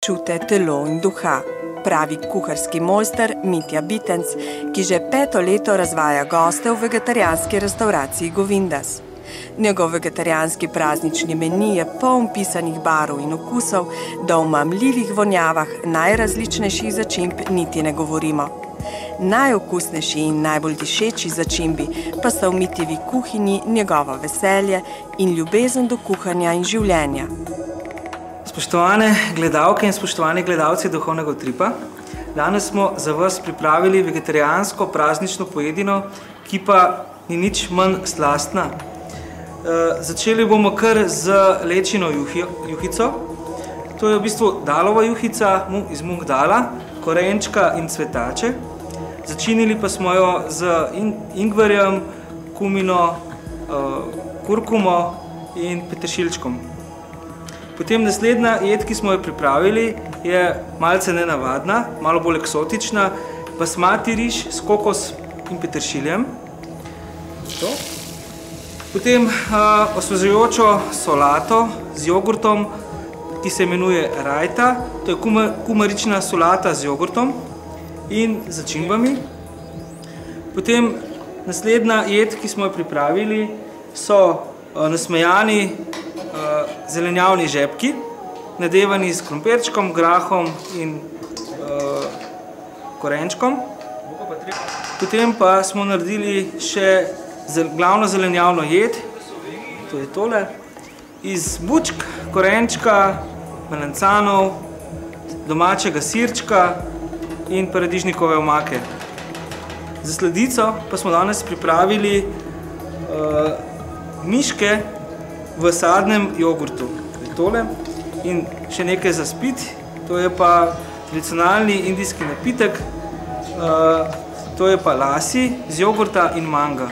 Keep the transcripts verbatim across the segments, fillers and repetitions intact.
čute, telo in duha, pravi kuharski mojster Mitja Bitenc, ki že peto leto razvaja goste v vegetarijanski restavraciji Govindas. Njegov vegetarijanski praznični meni je poln pisanih barv in okusov, da o mamljivih vonjavah najrazličnejših začimb niti ne govorimo. Najokusnejši in najbolj dišeči začimbi pa so v Mitjevi kuhinji njegovo veselje in ljubezen do kuhanja in življenja. Spoštovane gledalke in spoštovani gledalci Duhovnega utripa, danes smo za vas pripravili vegetarijansko praznično pojedino, ki pa ni nič manj slastna. Začeli bomo kar z lečino juhico. To je v bistvu dalova juhica iz Mungdala, korenčka in cvetače. Začinili pa smo jo z ingverjem, kumino, kurkumo in peteršilčkom. Potem naslednja jed, ki smo jo pripravili, je malce nenavadna, malo bolj eksotična, basmati riž s kokos in peteršiljem. To. Potem uh, osvežujočo solato z jogurtom, ki se imenuje rajta. To je kuma, kumarična solata z jogurtom in začimbami. Potem naslednja jed, ki smo jo pripravili, so uh, nasmejani uh, zelenjavni žepki, nadevani s krompirčkom, grahom in uh, korenčkom. Potem pa smo naredili še glavno zelenjavno jed, to je tole, iz bučk, korenčka, melancanov, domačega sirčka in paradižnikove omake. Za sladico pa smo danes pripravili uh, miške v sadnem jogurtu, to je tole, in še nekaj za spit, to je pa tradicionalni indijski napitek, uh, to je pa lasi z jogurta in manga.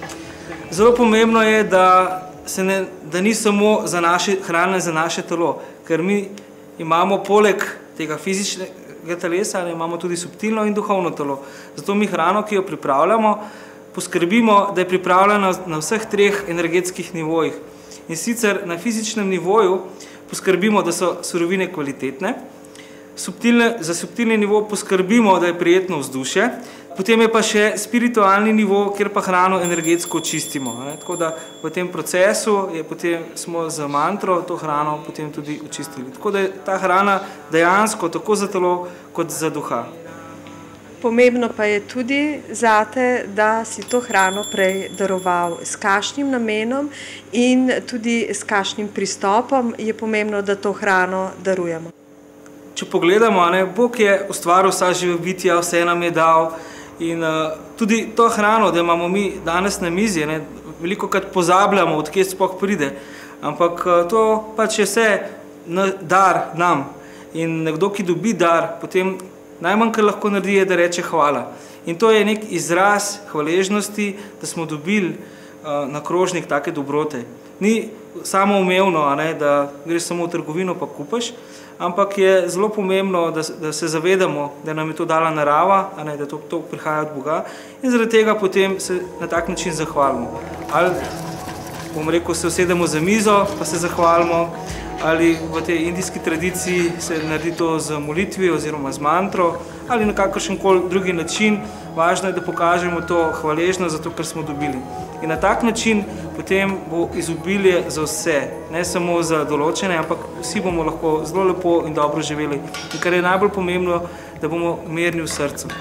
Zelo pomembno je, da, se ne, da ni samo za naše, hrana za naše telo, ker mi imamo poleg tega fizičnega telesa, imamo tudi subtilno in duhovno telo. Zato mi hrano, ki jo pripravljamo, poskrbimo, da je pripravljena na vseh treh energetskih nivojih. In sicer na fizičnem nivoju poskrbimo, da so surovine kvalitetne, subtilne, za subtilni nivo poskrbimo, da je prijetno vzdušje, potem je pa še spiritualni nivo, kjer pa hrano energetsko očistimo. Ne? Tako da v tem procesu je potem, smo z mantro to hrano potem tudi očistili. Tako da je ta hrana dejansko tako za telo kot za duha. Pomembno pa je tudi zate, da si to hrano prej daroval s kakšnim namenom in tudi s kakšnim pristopom je pomembno, da to hrano darujemo. Če pogledamo, ne, Bog je ustvaril vsa živa bitja, vse nam je dal. In uh, tudi to hrano, da imamo mi danes na mizi, ne, veliko krat pozabljamo, od kje sploh pride, ampak uh, to pač je vse na, dar nam. In nekdo, ki dobi dar, potem najmanj, kar lahko naredi, je, da reče hvala. In to je nek izraz hvaležnosti, da smo dobili uh, na krožnik take dobrote. Ni samoumevno, a ne, da greš samo v trgovino pa kupaš, ampak je zelo pomembno, da, da se zavedamo, da nam je to dala narava, a ne, da to, to prihaja od Boga in zaradi tega potem se na tak način zahvalimo. Ali, bom rekel, se usedemo za mizo, pa se zahvalimo, ali v tej indijski tradiciji se naredi to z molitvi oziroma z mantro, ali na kakršenkoli drugi način. Važno je, da pokažemo to hvaležnost za to, kar smo dobili. In na tak način potem bo izobilje za vse, ne samo za določene, ampak vsi bomo lahko zelo lepo in dobro živeli. In kar je najbolj pomembno, da bomo mirni v srcu.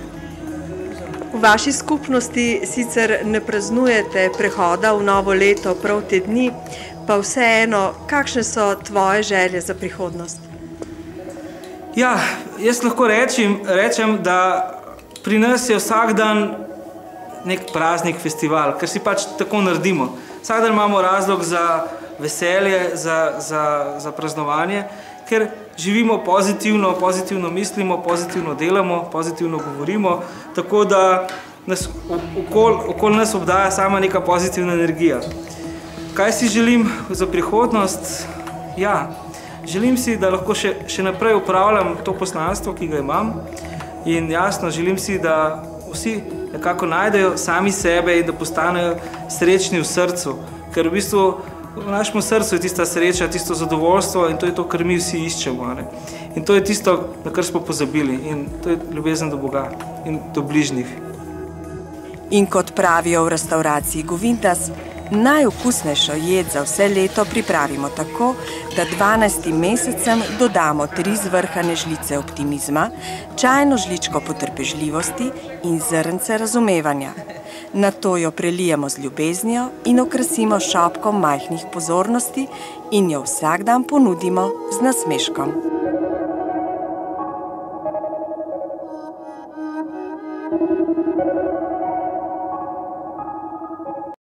V vaši skupnosti sicer ne praznujete prehoda v novo leto prav te dni, pa vseeno, kakšne so tvoje želje za prihodnost? Ja, jaz lahko rečem, rečem, da pri nas je vsak dan nek praznik, festival, ker si pač tako naredimo. Vsak dan imamo razlog za veselje, za, za, za praznovanje, ker živimo pozitivno, pozitivno mislimo, pozitivno delamo, pozitivno govorimo, tako da nas okoli okol nas obdaja sama neka pozitivna energija. Kaj si želim za prihodnost? Ja, želim si, da lahko še, še naprej upravljam to poslanstvo, ki ga imam, in jasno, želim si, da vsi nekako najdejo sami sebe in da postanejo srečni v srcu, ker v bistvu v našem srcu je tista sreča, tisto zadovoljstvo in to je to, kar mi vsi iščemo. Ne? In to je tisto, na kar smo pozabili, in to je ljubezen do Boga in do bližnjih. In kot pravijo v restavraciji Govindas, najokusnejšo jed za vse leto pripravimo tako, da dvanajstim mesecem dodamo tri zvrhane žlice optimizma, čajno žličko potrpežljivosti in zrnce razumevanja. Nato jo prelijemo z ljubeznijo in okrasimo šopkom majhnih pozornosti in jo vsak dan ponudimo z nasmeškom.